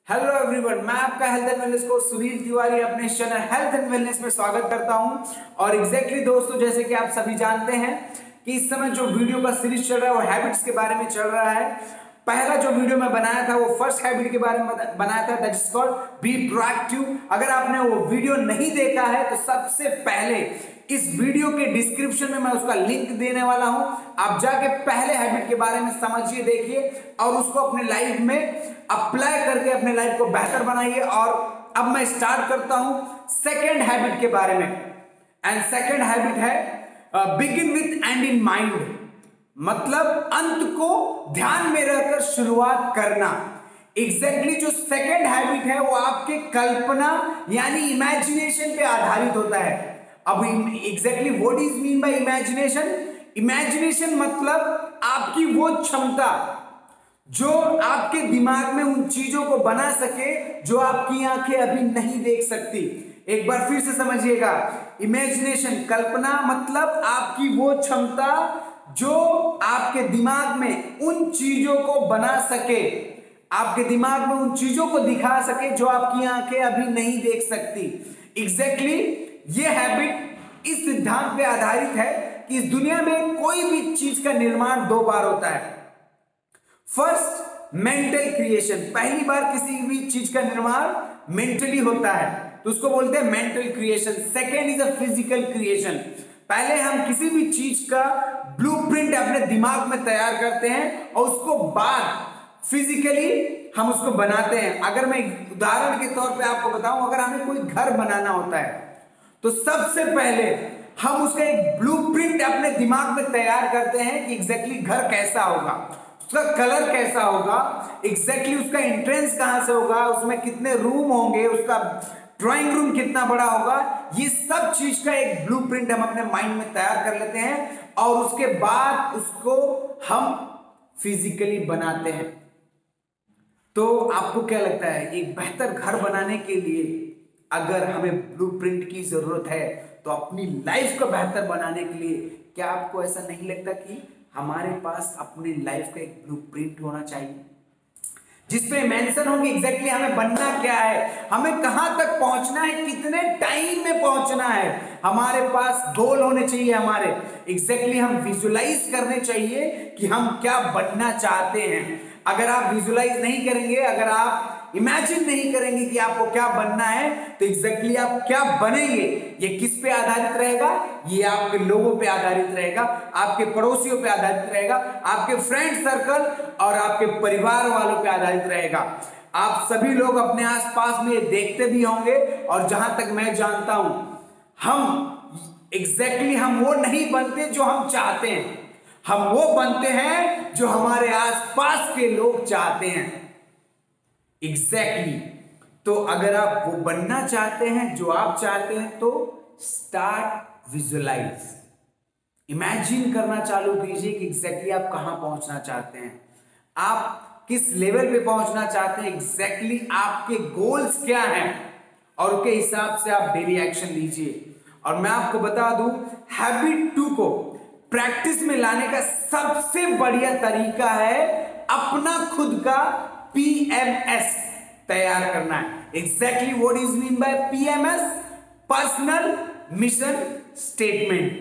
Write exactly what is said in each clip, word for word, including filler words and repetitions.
Hello everyone, मैं आपका health and wellness coach Sunil Tiwari अपने चैनल हेल्थ एंड वेलनेस में स्वागत करता हूं। और एग्जैक्टली exactly दोस्तों, जैसे कि आप सभी जानते हैं कि इस समय जो वीडियो का सीरीज चल रहा है वो हैबिट्स के बारे में चल रहा है। पहला जो वीडियो मैं बनाया था वो फर्स्ट हैबिट के बारे में बनाया था, that is called be proactive. अगर आपने वो वीडियो नहीं देखा है तो सबसे पहले इस वीडियो के डिस्क्रिप्शन में मैं उसका लिंक देने वाला हूं। आप जाके पहले हैबिट के बारे में समझिए, देखिए और उसको अपने लाइफ में अप्लाई करके अपने लाइफ को बेहतर बनाइए। और अब मैं स्टार्ट करता हूं सेकेंड हैबिट के बारे में। एंड सेकेंड हैबिट है begin with end in mind, मतलब अंत को ध्यान में रखकर शुरुआत करना। एग्जैक्टली exactly जो सेकेंड हैबिट है वो आपके कल्पना यानी इमेजिनेशन पे आधारित होता है। अब exactly what is mean by imagination? Imagination मतलब आपकी वो क्षमता जो आपके दिमाग में उन चीजों को बना सके जो आपकी आंखें अभी नहीं देख सकती। एक बार फिर से समझिएगा, इमेजिनेशन कल्पना मतलब आपकी वो क्षमता जो आपके दिमाग में उन चीजों को बना सके, आपके दिमाग में उन चीजों को दिखा सके जो आपकी आंखें अभी नहीं देख सकती। एग्जैक्टली exactly, ये हैबिट इस सिद्धांत पे आधारित है कि इस दुनिया में कोई भी चीज का निर्माण दो बार होता है। फर्स्ट मेंटल क्रिएशन, पहली बार किसी भी चीज का निर्माण मेंटली होता है तो उसको बोलते हैं mental creation. Second is a physical creation, पहले हम किसी भी चीज का ब्लूप्रिंट अपने दिमाग में तैयार करते हैं और उसको बाद फिजिकली हम उसको बनाते हैं। अगर मैं उदाहरण के तौर पे आपको बताऊं, अगर हमें कोई घर बनाना होता है तो सबसे पहले हम उसका एक ब्लूप्रिंट अपने दिमाग में तैयार करते हैं कि एग्जैक्टली घर कैसा होगा, उसका कलर कैसा होगा, एग्जैक्टली उसका एंट्रेंस कहां से होगा, उसमें कितने रूम होंगे, उसका ड्राइंग रूम कितना बड़ा होगा। ये सब चीज का एक ब्लूप्रिंट हम अपने माइंड में तैयार कर लेते हैं और उसके बाद उसको हम फिजिकली बनाते हैं। तो आपको क्या लगता है, एक बेहतर घर बनाने के लिए अगर हमें ब्लूप्रिंट की जरूरत है तो अपनी लाइफ को बेहतर बनाने के लिए क्या आपको ऐसा नहीं लगता कि हमारे पास अपनी लाइफ का एक ब्लूप्रिंट होना चाहिए जिसपे मेंशन हो कि एग्जैक्टली हमें बनना क्या है, हमें कहां तक पहुंचना है, कितने टाइम में पहुंचना है, हमारे पास गोल होने चाहिए हमारे। एग्जैक्टली हम विजुलाइज करने चाहिए कि हम क्या बनना चाहते हैं। अगर आप विजुलाइज नहीं करेंगे, अगर आप इमेजिन नहीं करेंगे कि आपको क्या बनना है तो एग्जैक्टली आप क्या बनेंगे, ये किस पे आधारित रहेगा? ये आपके लोगों पे आधारित रहेगा, आपके पड़ोसियों पे आधारित रहेगा, आपके फ्रेंड सर्कल और आपके परिवार वालों पे आधारित रहेगा। आप सभी लोग अपने आसपास में ये देखते भी होंगे और जहां तक मैं जानता हूं, हम एग्जैक्टली हम वो नहीं बनते जो हम चाहते हैं, हम वो बनते हैं जो हमारे आसपास के लोग चाहते हैं। Exactly exactly. तो अगर आप वो बनना चाहते हैं जो आप चाहते हैं तो स्टार्ट विजुअलाइज, इमेजिन करना चालू कीजिए कि एग्जैक्टली आप कहां पहुंचना चाहते हैं, आप किस लेवल पे पहुंचना चाहते हैं, एग्जैक्टली exactly आपके गोल्स क्या हैं और उसके हिसाब से आप डेली एक्शन लीजिए। और मैं आपको बता दूं, हैबिट टू को प्रैक्टिस में लाने का सबसे बढ़िया तरीका है अपना खुद का पीएमएस तैयार करना है। Exactly what is mean by PMS? Personal mission statement.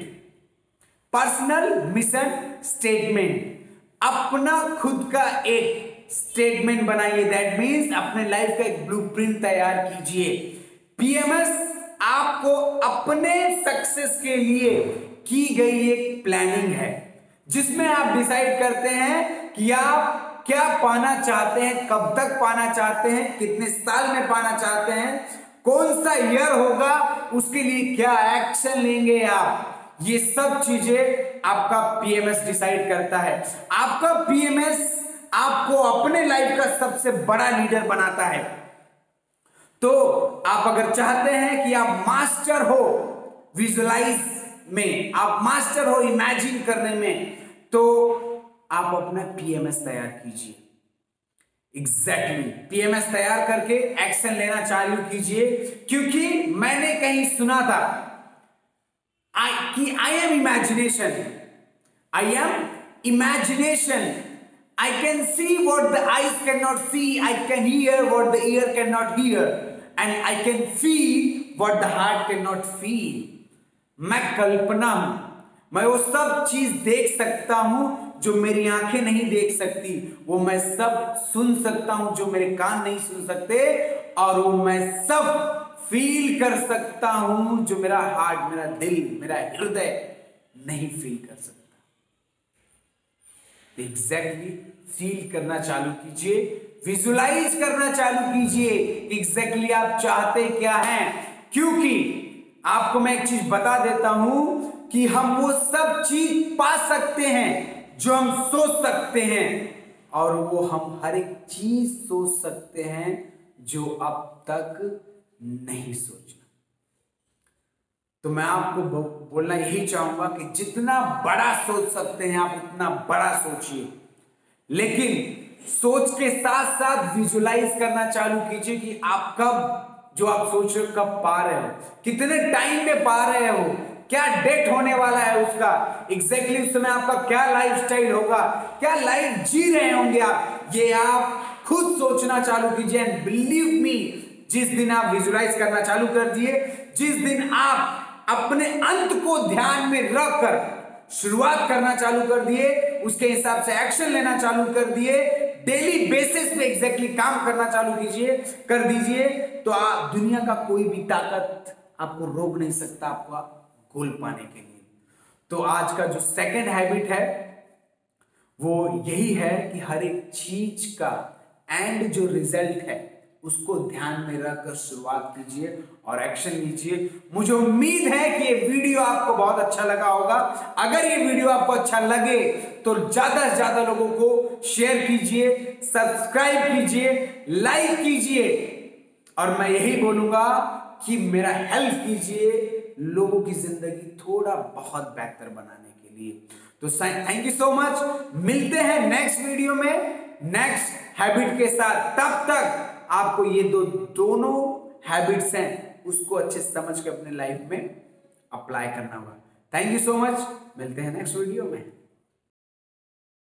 Personal mission statement, अपना खुद का एक स्टेटमेंट बनाइए, दैट मीन्स अपने लाइफ का एक ब्लूप्रिंट तैयार कीजिए। पीएमएस आपको अपने सक्सेस के लिए की गई एक प्लानिंग है जिसमें आप डिसाइड करते हैं कि आप क्या पाना चाहते हैं, कब तक पाना चाहते हैं, कितने साल में पाना चाहते हैं, कौन सा ईयर होगा, उसके लिए क्या एक्शन लेंगे आप। ये सब चीजें आपका पीएमएस डिसाइड करता है। आपका पीएमएस आपको अपने लाइफ का सबसे बड़ा लीडर बनाता है। तो आप अगर चाहते हैं कि आप मास्टर हो विजुअलाइज में, आप मास्टर हो इमेजिन करने में, तो आप अपना पीएमएस तैयार कीजिए। एग्जैक्टली पीएमएस तैयार करके एक्शन लेना चालू कीजिए, क्योंकि मैंने कहीं सुना था I, कि I am imagination, I am imagination, I can see what the eyes cannot see. I can hear what the ear cannot hear. And I can feel what the heart cannot feel. मैं कल्पना हूं, मैं वो सब चीज देख सकता हूं जो मेरी आंखें नहीं देख सकती, वो मैं सब सुन सकता हूं जो मेरे कान नहीं सुन सकते, और वो मैं सब फील कर सकता हूं जो मेरा हार्ट, मेरा दिल, मेरा हृदय नहीं फील कर सकता। एग्जैक्टली फील करना चालू कीजिए, विजुलाइज करना चालू कीजिए एग्जैक्टली आप चाहते क्या हैं। क्योंकि आपको मैं एक चीज बता देता हूं कि हम वो सब चीज पा सकते हैं जो हम सोच सकते हैं, और वो हम हर एक चीज सोच सकते हैं जो अब तक नहीं सोचा। तो मैं आपको बोलना यही चाहूंगा कि जितना बड़ा सोच सकते हैं आप उतना बड़ा सोचिए, लेकिन सोच के साथ साथ विजुलाइज करना चालू कीजिए कि आप कब जो आप सोच रहे हो कब पा रहे हो, कितने टाइम में पा रहे हो, क्या डेट होने वाला है उसका, एग्जैक्टली exactly उस समय आपका क्या लाइफस्टाइल होगा, क्या लाइफ जी रहे होंगे आप, ये आप खुद सोचना चालू कीजिए। एंड बिलीव मी, जिस दिन आप विजुलाइज करना चालू कर दिए, जिस दिन आप अपने अंत को ध्यान में रखकर शुरुआत करना चालू कर दिए, उसके हिसाब से एक्शन लेना चालू कर दिए, डेली बेसिस पे एग्जैक्टली काम करना चालू कीजिए कर दीजिए, तो आप दुनिया का कोई भी ताकत आपको रोक नहीं सकता आपको गोल पाने के लिए। तो आज का जो सेकंड हैबिट है वो यही है कि हर एक चीज का एंड जो रिजल्ट है उसको ध्यान में रखकर शुरुआत कीजिए और एक्शन लीजिए। मुझे उम्मीद है कि ये वीडियो आपको बहुत अच्छा लगा होगा। अगर ये वीडियो आपको अच्छा लगे तो ज्यादा से ज्यादा लोगों को शेयर कीजिए, सब्सक्राइब कीजिए, लाइक कीजिए, और मैं यही बोलूंगा कि मेरा हेल्प कीजिए लोगों की जिंदगी थोड़ा बहुत बेहतर बनाने के लिए। तो थैंक यू सो मच, मिलते हैं नेक्स्ट वीडियो में नेक्स्ट हैबिट के साथ। तब तक आपको ये दो दोनों हैबिट्स हैं उसको अच्छे से समझ के अपने लाइफ में अप्लाई करना होगा। थैंक यू सो मच, मिलते हैं नेक्स्ट वीडियो में।